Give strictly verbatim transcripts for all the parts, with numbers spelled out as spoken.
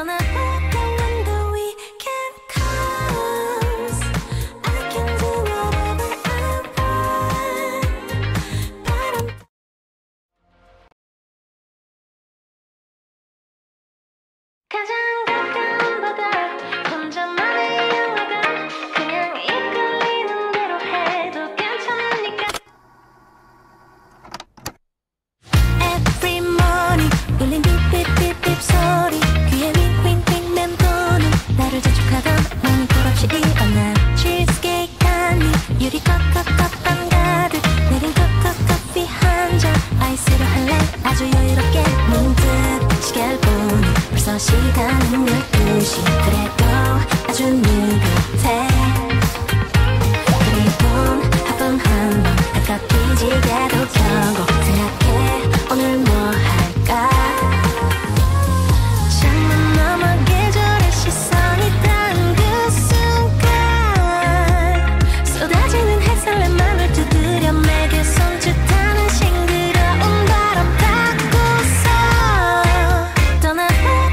시간은 열두 시 그래도 아주 느긋해. 그리곤 하품 한번 깎아끼지게도 켜고 생각해 오늘 뭐 할까. 창문 너머 계절의 시선이 닿은 그 순간 쏟아지는 햇살 내 맘을 두드려 매게 손짓하는 싱그러운 바람 타고서 떠나볼까.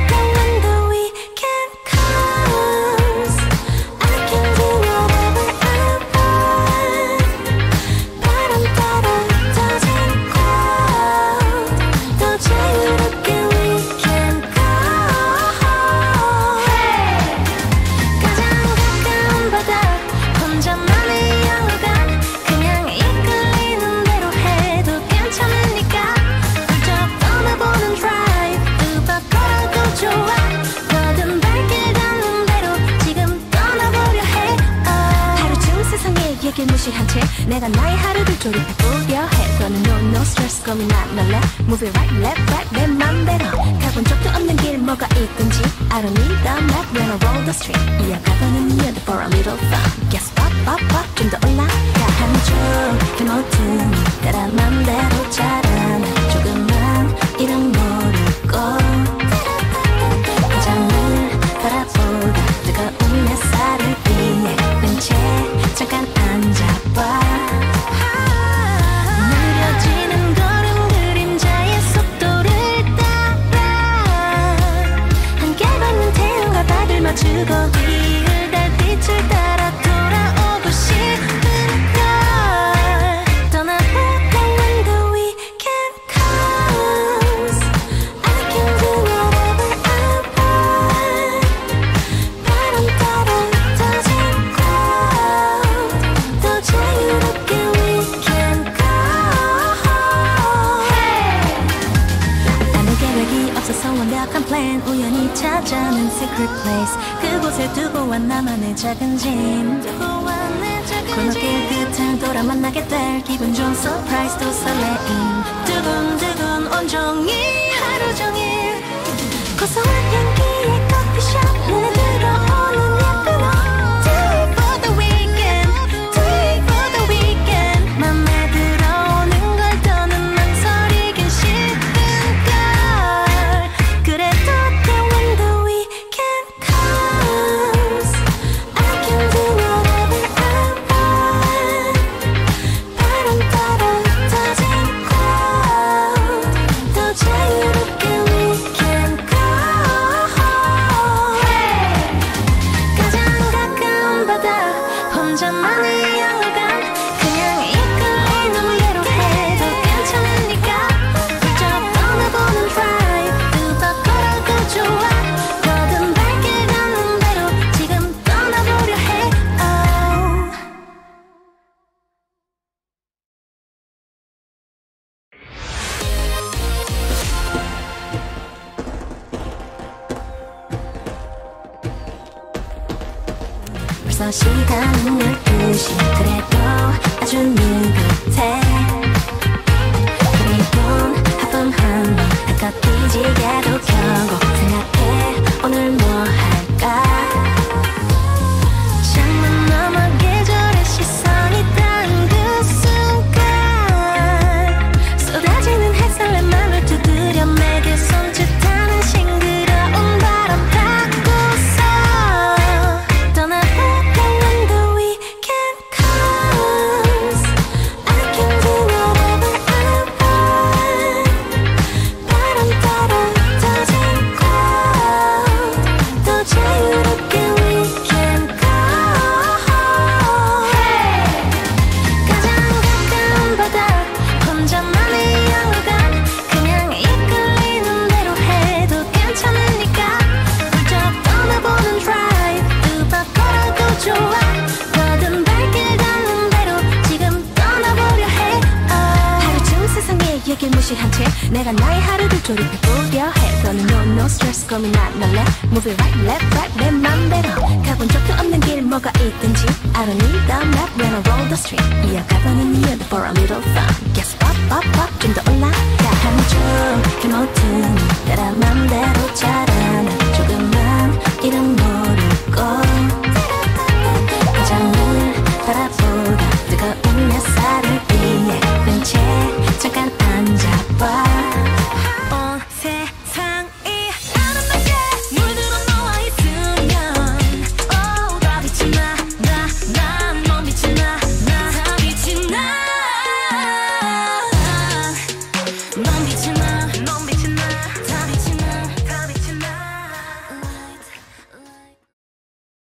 무시한 채 내가 나의 하루를 조립해보려 해. 너는 no no stress 고민 안 할래. Move it right left right 내 맘대로 가본 적도 없는 길 뭐가 있든지 I don't need the map when I roll the street. 이어가보는 이유도 for a little fun. Guess what what what 좀 더 올라가 한쪽의 모든 따라 맘대로 자라나 조금만 이름 모르고 화장을 바라보다 뜨거운 햇살을 피해 뺀채 잠깐 앉아봐. 느려지는 걸음 그림자의 속도를 따라 함께 받는 태양과 발을 맞추고 뒤을 달 빛을 따라 돌아오고 싶은 걸. 떠나볼까 when the weekend comes. I can do whatever I want. 바람 따라 터진 자유롭게 we can go. 나는 계획이 없어서 완벽한 plan 우연히 찾아낸 secret place 그곳에 두고 온 나만의 작은 짐 건너길 끝을 돌아 만나게 될 기분 좋은 surprise 또 설레임 두근두근 온종일 하루 종일 고소한 향기의 커피숍 눈에 들어오는 예쁜 옷 Do it for the weekend. 벌써 시간은 열두 시 그래도 아주 느긋해. 그리곤 하품 한번 깎아끼지게도 켜고 생각해 오늘 뭐 할까. 창문 너머 계절의 시선이 닿은 그 순간 쏟아지는 햇살 내 맘을 두드려 매게 손짓하는 싱그러운 바람 타고서 떠나볼까. 바람 따라 터진 내가 나의 하루를 조립해 보려 해 너는 no no stress 고민 안 할래 Move it right left right 내 맘대로 가본 적도 없는 길 뭐가 있든지 I don't need the map when I roll the street 이어가보는 이유도 for a little fun Guess pop pop pop 좀 더 올라가 한쪽 그 모든 따라 맘대로 자라나